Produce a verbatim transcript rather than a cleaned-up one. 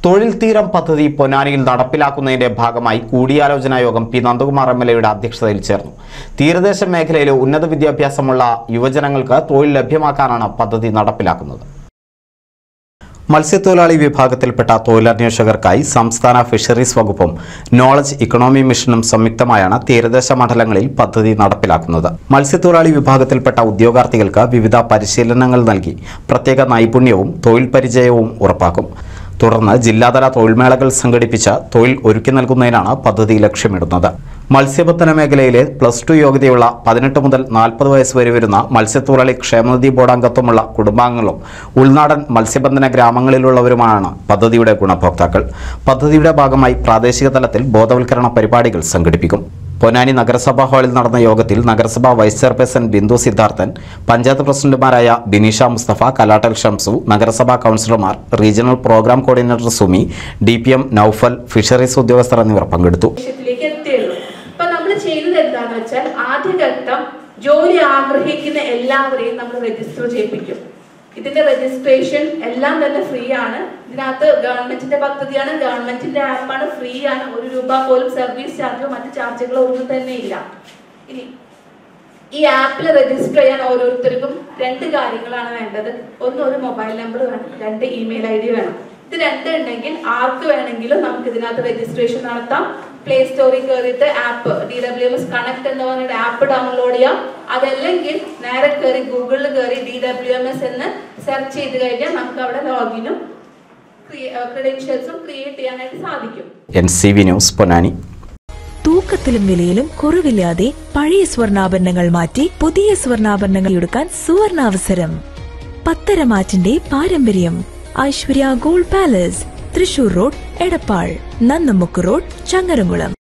തൊഴിൽ തീരം പദ്ധതി പൊന്നാനിയിൽ നടപ്പിലാക്കുന്നതിന്റെ ഭാഗമായി കൂടിയാലോചനാ യോഗം പി നന്ദകുമാർ എം എൽ എയുടെ അധ്യക്ഷതയിൽ ചേർന്നു. തീരദേശ മേഖലയിലെ ഉന്നത വിദ്യാഭ്യാസമുള്ള യുവജനങ്ങൾക്ക് തൊഴിൽ ലഭ്യമാക്കാനാണ് പദ്ധതി നടപ്പിലാക്കുന്നത്. മത്സ്യത്തൊഴിലാളി വിഭാഗത്തിൽപ്പെട്ട തൊഴിലന്വേഷകർക്കായി സംസ്ഥാന ഫിഷറീസ് വകുപ്പും നോളജ് ഇക്കണോമി മിഷനും സംയുക്തമായാണ് തീരദേശ മണ്ഡലങ്ങളിൽ പദ്ധതി നടപ്പിലാക്കുന്നത്. മത്സ്യത്തൊഴിലാളി വിഭാഗത്തിൽപ്പെട്ട ഉദ്യോഗാർത്ഥികൾക്ക് വിവിധ പരിശീലനങ്ങൾ നൽകി പ്രത്യേക നൈപുണ്യവും തൊഴിൽ പരിചയവും ഉറപ്പാക്കും. തുടർന്ന് ജില്ലാതല തൊഴിൽമേളകൾ സംഘടിപ്പിച്ച് തൊഴിൽ ഒരുക്കി നൽകുന്നതിനാണ് പദ്ധതി ലക്ഷ്യമിടുന്നത്. മത്സ്യബന്ധന മേഖലയിലെ പ്ലസ് ടു യോഗ്യതയുള്ള പതിനെട്ട് മുതൽ നാൽപ്പത് വയസ്സ് വരെ വരുന്ന മത്സ്യത്തൊഴിലാളി ക്ഷേമനിധി ബോർഡ് അംഗത്വമുള്ള കുടുംബാംഗങ്ങളും ഉൾനാടൻ മത്സ്യബന്ധന ഗ്രാമങ്ങളിലുള്ളവരുമാണ് പദ്ധതിയുടെ ഗുണഭോക്താക്കൾ. പദ്ധതിയുടെ ഭാഗമായി പ്രാദേശിക തലത്തിൽ ബോധവൽക്കരണ പരിപാടികൾ സംഘടിപ്പിക്കും. പൊന്നാനി നഗരസഭാ ഹാളിൽ നടന്ന യോഗത്തിൽ നഗരസഭാ വൈസ് ചെയർപേഴ്സൺ ബിന്ദു സിദ്ധാർത്ഥൻ, പഞ്ചായത്ത് പ്രസിഡന്റുമാരായ ബിനീഷ മുസ്തഫ, കലാട്ടൽ ഷംസു, നഗരസഭാ കൗൺസിലർമാർ, regional programme coordinator Sumi, D P M Noufal, fisheries ഉദ്യോഗസ്ഥർ എന്നിവർ പങ്കെടുത്തു. എന്താണെന്ന് വെച്ചാൽ ആദ്യഘട്ടം ജോലി ആഗ്രഹിക്കുന്ന എല്ലാവരെയും നമ്മൾ രജിസ്റ്റർ ചെയ്യിപ്പിക്കും. ഇതിന്റെ രജിസ്ട്രേഷൻ എല്ലാം തന്നെ ഫ്രീ ആണ്. ഇതിനകത്ത് ഗവൺമെന്റിന്റെ പദ്ധതിയാണ്, ഗവൺമെന്റിന്റെ ആപ്പാണ്, ഫ്രീ ആണ്. ഒരു രൂപ പോലും സർവീസ് ചാർജോ മറ്റു ചാർജുകളോ ഒന്നും തന്നെ ഇല്ല. ഇനി ഈ ആപ്പിൽ രജിസ്റ്റർ ചെയ്യാൻ ഓരോരുത്തർക്കും രണ്ട് കാര്യങ്ങളാണ് വേണ്ടത്. ഒന്ന്, ഒരു മൊബൈൽ നമ്പർ വേണം. രണ്ട്, ഇമെയിൽ ഐ ഡി വേണം. ഇത് രണ്ട് ഉണ്ടെങ്കിൽ ആർക്ക് വേണമെങ്കിലും നമുക്ക് ഇതിനകത്ത് രജിസ്ട്രേഷൻ നടത്താം. പ്ലേ സ്റ്റോറിൽ കയറിയിട്ട് app D W M S connect എന്ന് പറഞ്ഞിട്ട് ആപ്പ് ഡൗൺലോഡ് ചെയ്യാം. അതല്ലെങ്കിൽ നേരെ കയറി ഗൂഗിളിൽ കയറി ഡി ഡബ്ല്യു എം എസ് എന്ന് സെർച്ച് ചെയ്ത് കഴിഞ്ഞാൽ നമുക്ക് അവിടെ ലോഗിനും ക്രെഡൻഷ്യൽസും ക്രിയേറ്റ് ചെയ്യാനായിട്ട് സാധിക്കും. N C V news Ponnani. തൂക്കത്തിലും വിലയിലും കുറവില്ലാതെ പഴയ സ്വർണ്ണാഭരണങ്ങൾ മാറ്റി പുതിയ സ്വർണ്ണാഭരണങ്ങൾ എടുക്കാൻ സുവർണാവസരം. പത്തരമാറ്റിന്റെ പാരമ്പര്യം. Aishwarya gold palace, Thrissur road, Edappal, Nannamukku road, Changaramkulam.